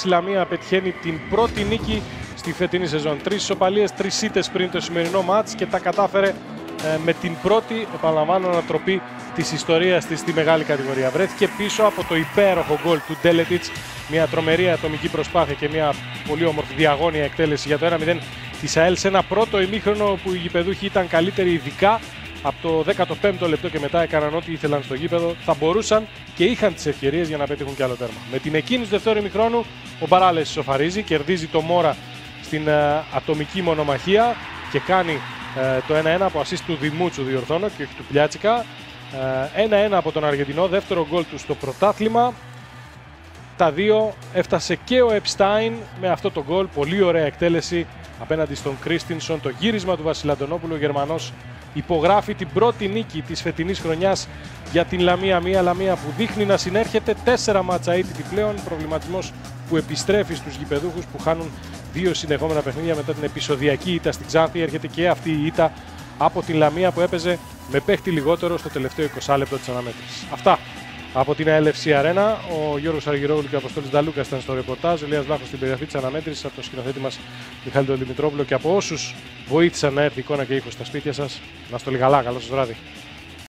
η Λαμία πετυχαίνει την πρώτη νίκη στη φετινή σεζόν. 3 ισοπαλίες, 3 ήττες πριν το σημερινό μάτς και τα κατάφερε με την πρώτη, επαναλαμβάνω, ανατροπή της ιστορίας της στη μεγάλη κατηγορία. Βρέθηκε πίσω από το υπέροχο γκολ του Ντέλετιτς, μια τρομερή ατομική προσπάθεια και μια πολύ όμορφη διαγώνια εκτέλεση για το 1-0 της ΑΕΛ σε ένα πρώτο ημίχρονο που οι γηπεδούχοι ήταν καλύτεροι, ειδικά από το 15ο λεπτό και μετά έκαναν ό,τι ήθελαν στο γήπεδο. Θα μπορούσαν και είχαν τις ευκαιρίες για να πετύχουν κι άλλο τέρμα. Με την εκκίνηση του δεύτερου ημιχρόνου, ο Μπαράλες ισοφαρίζει, κερδίζει το Μόρα στην ατομική μονομαχία και κάνει το 1-1 από assist του Δημούτσου, διορθώνω, και όχι του Πλιάτσικα. 1-1 από τον Αργεντινό, δεύτερο γκολ του στο πρωτάθλημα. Τα δύο έφτασε και ο Επστάιν με αυτό το γκολ, πολύ ωραία εκτέλεση απέναντι στον Κρίστινσον. Το γύρισμα του Βασιλαντονόπουλου, ο Γερμανός υπογράφει την πρώτη νίκη της φετινής χρονιάς για την Λαμία. Μια Λαμία που δείχνει να συνέρχεται, 4 μάτσα αίτητη πλέον, προβληματισμός που επιστρέφει στους γηπεδούχους που χάνουν 2 συνεχόμενα παιχνίδια μετά την επεισοδιακή ήττα στην Ξάνθη. Έρχεται και αυτή η ήττα από την Λαμία που έπαιζε με παίχτη λιγότερο στο τελευταίο 20 λεπτό της αναμέτρησης. Αυτά από την ALFC Arena. Ο Γιώργος Αργυρόγλου και ο Αποστόλης Νταλούκας ήταν στο ρεπορτάζ. Ο Ηλίας Βλάχος στην περιγραφή της αναμέτρησης, από το σκηνοθέτη μας Μιχάλη τον Δημητρόπουλο και από όσους βοήθησαν να έρθει εικόνα και ήχος στα σπίτια σας. Να είστε όλοι καλά, καλό σας βράδυ.